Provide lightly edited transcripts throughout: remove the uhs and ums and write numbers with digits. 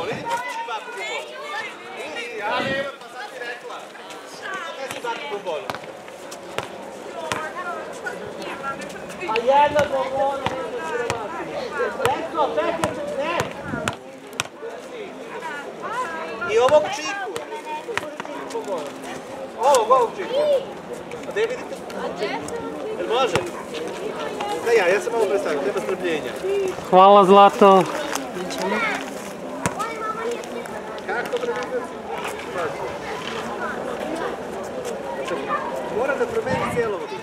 bombon, idi posluži baku bombon. Idi, ja nema, pa sad ti rekla. Kaj si baku bombonu? A jedna bombona nema siromaština. Lekko, čekaj, ne! I ovog čiku. Ovog čiku. A gde vidite? Jel može? Ne ja sam malo predstavio, nema strpljenja. Hvala Zlato. Kako predstavio? Moram da promeni cijelo ovo.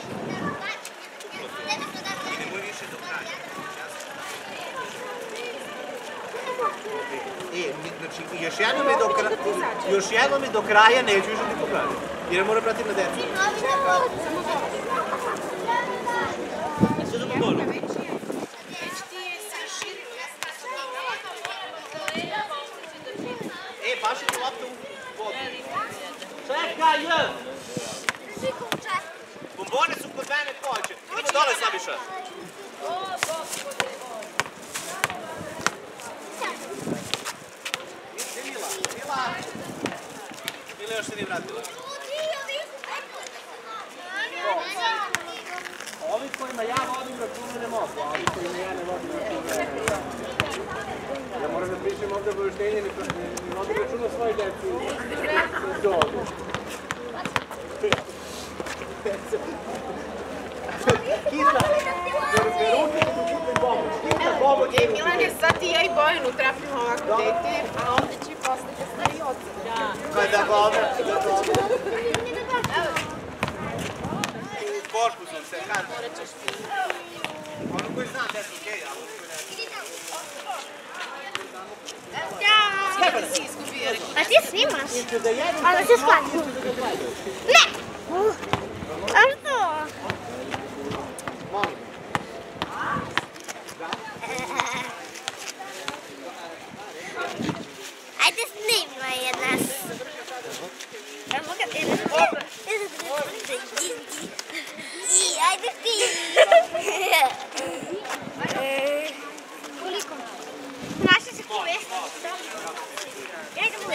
Znači, još jednom mi do kraja neću više ti pokažem. Jer moram pratiti na decu. Sve do bombonu. Paši ti loptu u vodu. Čekaj! Bombone su kod mene pođe. Idemo dole, Slaviša. Mila još se nije vratila. Ovi kojima ja vodim računa ne mogu, a ovi kojima ja ne vodim računa ne mogu. Ja moram da pišem ovdje obaveštenje, ne vodim računa svoje deci iz ovdje. Kita, veruke da tu hitne pomoć. Kita, pomoć. Milane, sad ti ja i Bojanu trafimo ovako dete, a onda će posle da stari oca. Kaj da vode? U košku sam se, kad? Ono koji znam gde su okej, ali koji ne. Sve si izgubio. A ti snimaš? A da se shvatim. Ne! A što? Ajde snimaj nas. Ajde ti. Koliko? Naše se kuje. Ajde mu.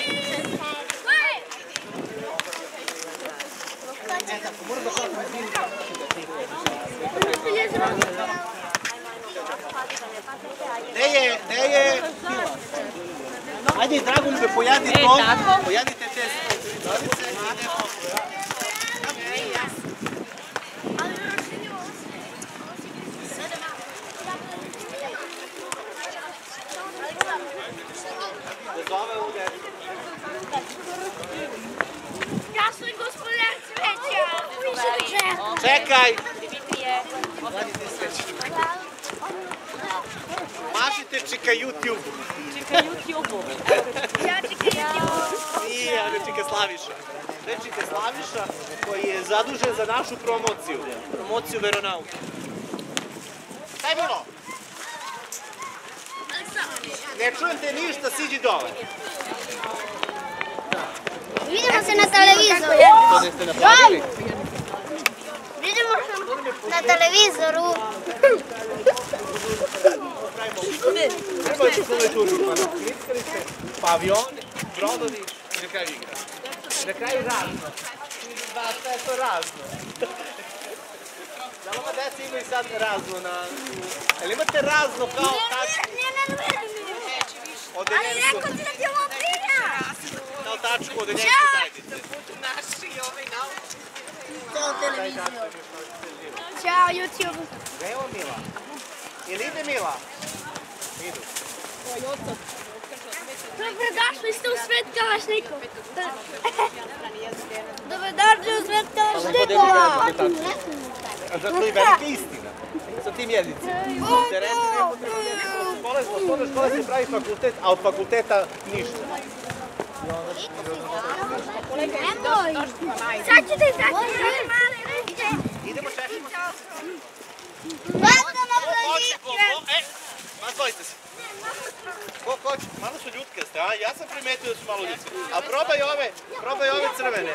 Gde je? Ajde, Dragoljube, pojadi to. Pojadite te stolice i idemo. Dozove u decu. Ja sam gospodar cveća. Čekaj! Vadite svećičku. Mašite čika YouTube. Čeka YouTube-u. Ja čekam YouTube. Nije, ali čika Slaviša. Čika Slaviša koji je zadužen za našu promociju. Promociju veronauke. Kaj je bilo? Ne čujem te ništa, siđi dole. Vidimo se na televizoru. To ne ste napravili? Vidimo se na televizoru. Treba da ću ove tuži, pa klickali ste, pa avioni, brodovi i na kraju igra. Na kraju razno. Sve je to razno. Da li ova deca imaju sad razno na... Jel imate razno kao tačku? Ali rekao ti da ti ovo prija. Kao tačku od njeske zajednice. Naši i ovaj nauč. Ćao televiziju. Ćao YouTube. Gde je ovo Mila? Ili ide Mila? Idu. Dobrodošli ste u svet Kalašnikov. Dobrodošli u svet Kalašnikova. A zato je velika istina. Sa tim jezicima. Terenu ne potrebno škole, škole se pravi fakultet, a od fakulteta ništa. Nemoj. Sad ću te izdati. Idemo čekamo. Vada na planiće. Nazvojite se. Ko hoće? Malo su ljutkaste, a? Ja sam primetio da su malo ljutkaste. A probaj ove crvene.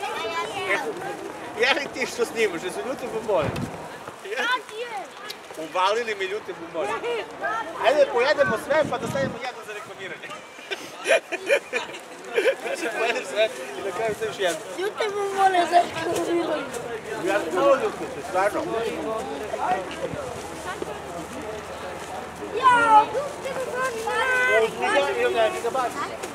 Jeli ti što snimaš, jesu ljute bombone? U Uvalili mi ljute bombone. Ajde pojedemo sve pa da stavimo jedno za reklamiranje. Znači pojedem sve i na kraju staviš jedno. Ljute bombone za reklamiranje. Ja sam malo ljute, stvarno. Jao, ljute bombone. Ili ne, ti ga baciš.